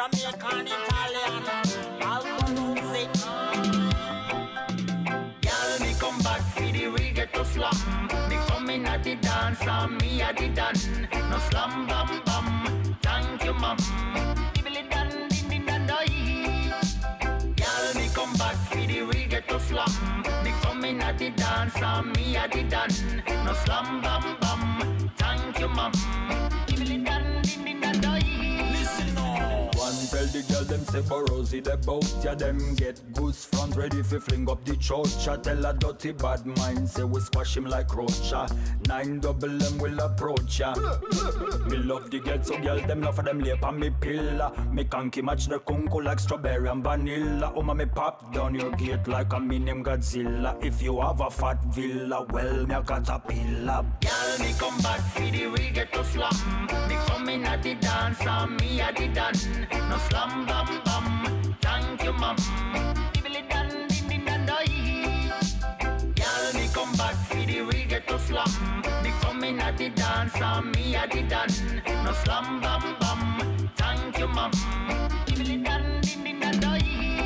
Jamaican, Italian, Albanozi. Girl, me come back for the reggae to slam. Me coming at the dance and me at the dance. No slam bam bam, thank you mum. Dibbly dan din din dan doi. Girl, me come back for the reggae to slam. Me coming at the dance and me at the dance. No slam bam bam, thank you mum. Dibbly dan din din dan doi. Listen now. One tell the girl them say Borosy the boat. Yeah, them get goose front ready fi fling up the church. I tell a dirty bad mind say we squash him like roach. 9 double M will approach ya. Me love the girl so girl them love for them lay on me pillar. Me conky match the kunku like strawberry and vanilla. Oma me pop down your gate like a minim Godzilla. If you have a fat villa, well me a caterpillar. Girl, me come back for the reggae to slam. Me coming at the dance and me at the dance. No slam bam bam, thank you mum. Dibbly dan din din dan doi. Girl, me come back for the reggae to slam. Me coming at the dance and me at the dance. No slam bam bam, thank you mum. Dibbly dan din din dan doi.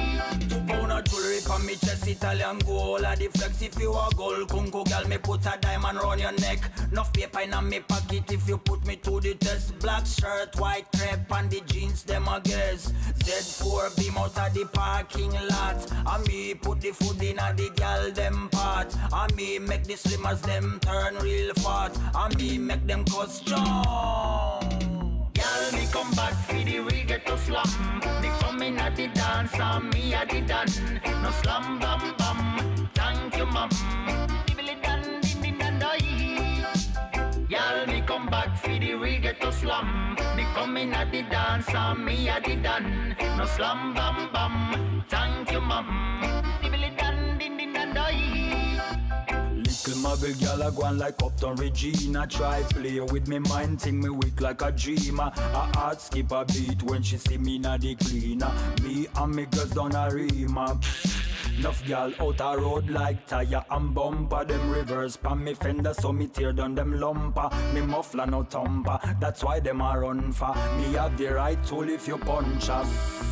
2 pound of jewelry for me chest, Italian gold. A the flex if you a gold. Kunku girl, me put a diamond round your neck. Enough paper in me pocket if you put me to the test. Black shirt, white crepe and the jeans them a guess. Z4 beam out of the parking lot. And me put the food in a the girl them part. And me make the slimmers them turn real fat. And me make them cause strong. Girl, me come back for the reggae to slam. Me coming at the dance and me at the dance. No slam bam bam, thank you mum. Dibbly dan din din dan doi. Girl, me come back for the reggae to slam. Me coming at the dance and me at the dance. No slam bam bam, thank you mum. Dibbly dan din din dan doi. Little muggle girl a gwan like Uptown Regina. Try play with me mind, think me weak like a dreamer. Her heart skip a beat when she see me na the cleaner. Me and me girls down a remark. Enough girl out a road like tire and bumper. Them reverse pan me fender so me tear down them lumper. Me muffler no thumper, that's why them a run for. Me have the right tool if you punch us.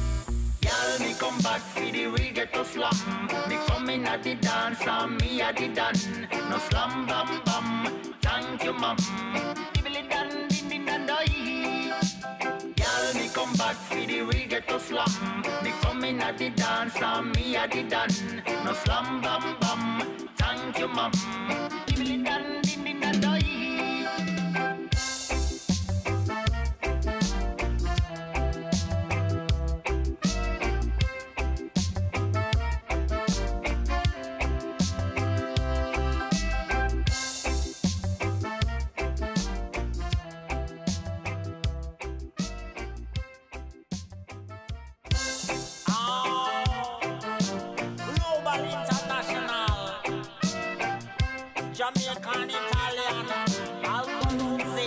Girl, me come back for the reggae to slam. Me coming at the dance and me at the dance. No slam bam bam, thank you mum. Dibbly dan din din dan doi. Girl, me come back for the reggae to slam. Me coming at the dance and me at the dance. No slam bam bam, thank you mum. Dibbly dan din din dan doi. Jamaican, Italian, Albanozi.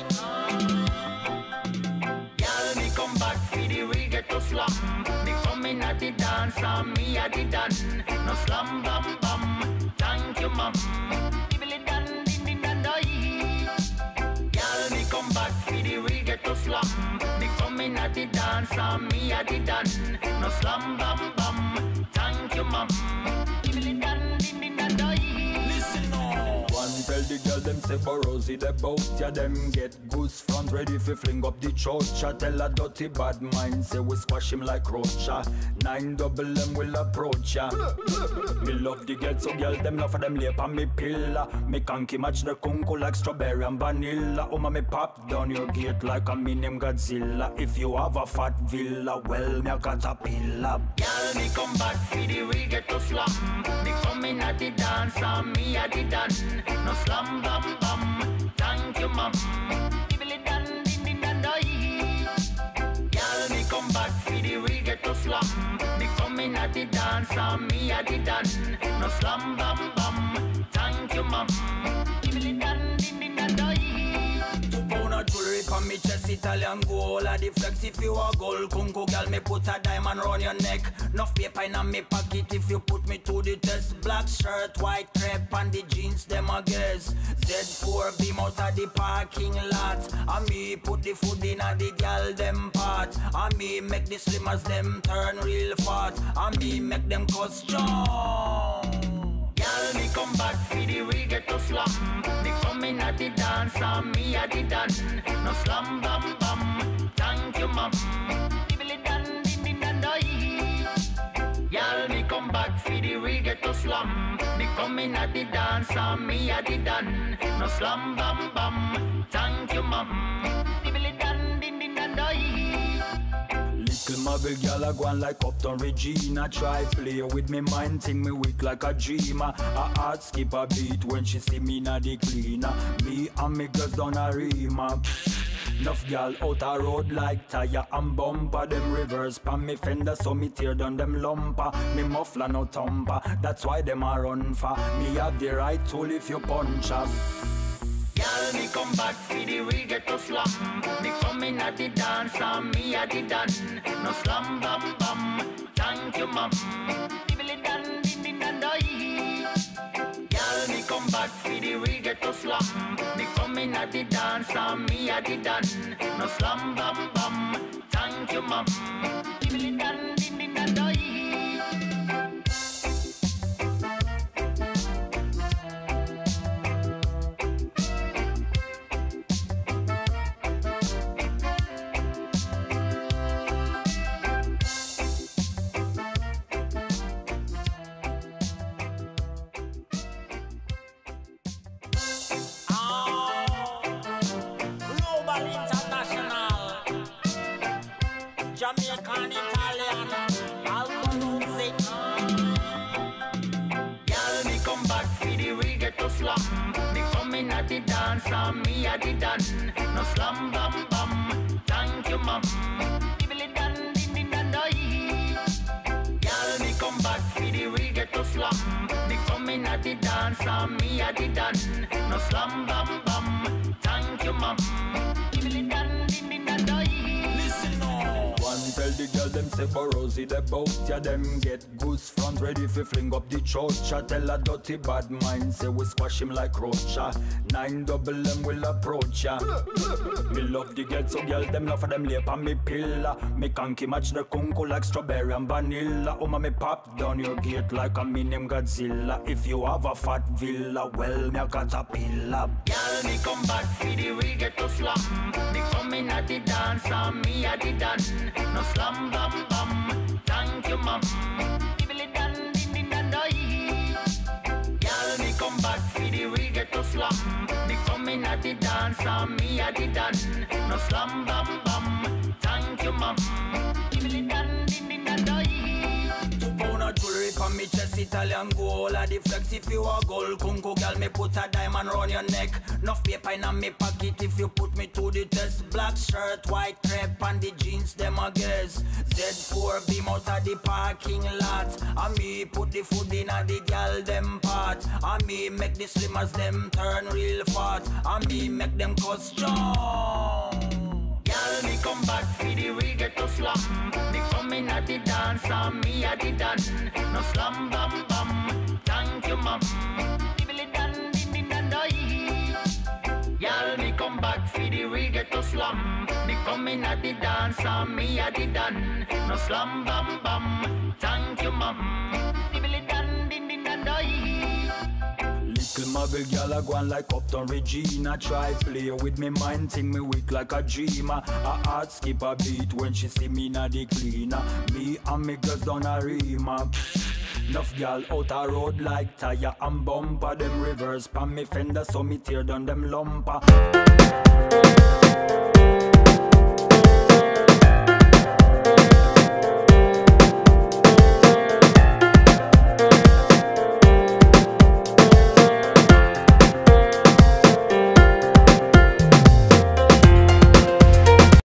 Girl, me come back for the reggae to slam. Me coming at the dance and me at the dance. No slam bam bam, thank you mum. Dibbly dan din din dan doi. Girl, me come back for the reggae to slam. Me coming at the dance and me at the dance. No slam bam bam, thank you mum. Dibbly dan din din dan doi. Listen now. One tell the girl them say Borosy the boat. Yeah, them get goose front ready fi fling up the church. I tell a dirty bad mind say we squash him like roach. 9 double M will approach ya. Me love the girl so girl them love for them lay on me pillar. Me conky match the kunku like strawberry and vanilla. Oma me pop down your gate like a minim Godzilla. If you have a fat villa, well me a caterpillar. Girl, me come back for the reggae to slam. Me coming at the dance and me at the dance. No slam bam bam, thank you mum. Dibbly dan din din dan doi. Girl, me come back for the reggae to slam. Me coming at the dance and me at the dance. No slam bam bam, thank you mum. Dibbly dan din din dan doi. 2 pound of jewelry for me me chest, Italian gold. A the flex if you a gold. Kunku girl, me put a diamond round your neck. Enough paper in me pocket if you put me to the test. Black shirt, white crepe, and the jeans them a guess. Z4 beam out of the parking lot. And me put the food in a the girl them part. And me make the slimmers them turn real fat. And me make them cause strong. Girl, me come back for the reggae slam. Me come in at the dance and me at the done. No slam bam bam, thank you mum. Dibbly dan din din dan doi. Girl, me come back for the reggae slam. Me come in at the dance and me at the done. No slam bam bam, thank you mum. Dibbly dan din din dan doi. Little mobile girl a gone like Uptown Regina. Try play with me mind, think me weak like a dreamer. Her heart skip a beat when she see me na the cleaner. Me and me girls down a remark. Enough girl out a road like tire and bumper. Them reverse pan me fender so me tear down them lumper. Me muffler no thumper, that's why them a run for. Me have the right tool if you punch us. Girl, me come back for the reggae slam. Me come in at the dance and me at the done. No slam bam bam, thank you mum. Dibbly dan din din dan doi. Girl, me come back for the reggae slam. Me come in at the dance and me at the done. No slam bam bam, thank you mum. Dibbly dan din din dan doi. Jamaican, Italian, Albanese. Girl, me come back for the reggae slam. Me come in at the dance and me at the done. No slam bam bam, thank you mum. Dibbly dan din din dan doi. Girl, me come back for the reggae slam. Me come in at the dance and me at the done. No slam bam bam, thank you mum. Dibbly dan din din dan doi. Listen now. One tell the girl them say Rosie the boat. Yeah, them get goose front ready fi fling up the church. Tell a dirty bad mind say we squash him like roach. 9 double them will approach ya. Me love the girl so girl them love for them lay on me pillar. Me conky match the kunku like strawberry and vanilla. Oma me pop down your gate like a mini Godzilla. If you have a fat villa, well me a caterpillar. Girl, me come back for the reggae slam. Me come in at the dance and me at the done. No slam bam bam, thank you mum. Dibbly dan din din dan doi. Girl, me come back for the reggae slam. Me come in at the dance and me at the done. No slam bam bam, thank you mum. Dibbly dan din din dan doi. 2 pound of jewelry for me chest, Italian gold. A the flex if you a gold. Kunku girl, me put a diamond round your neck. Enough paper in me pocket if you put me to the test. Black shirt, white crepe, and the jeans them a guess. Z4 beam out of the parking lot. And me put the food in a the girl them part. And me make the slimmers them turn real fat. And me make them cause strong. Girl, me come back for the reggae slam. Me come in at the dance and me at the done. No slam bam bam, thank you mum. Dibbly dan din din dan doi. Girl, me come back for the reggae slam. Me come in at the dance and me at the done. No slam bam bam, thank you mum. Dibbly dan din din dan doi. Little mobile girl a gone like Uptown Regina. Try play with me mind, think me weak like a dreamer. Her heart skip a beat when she see me na the cleaner. Me and me girls down a remark. Enough girl out a road like tire and bumper. Them reverse pan me fender so me tear down them lumper.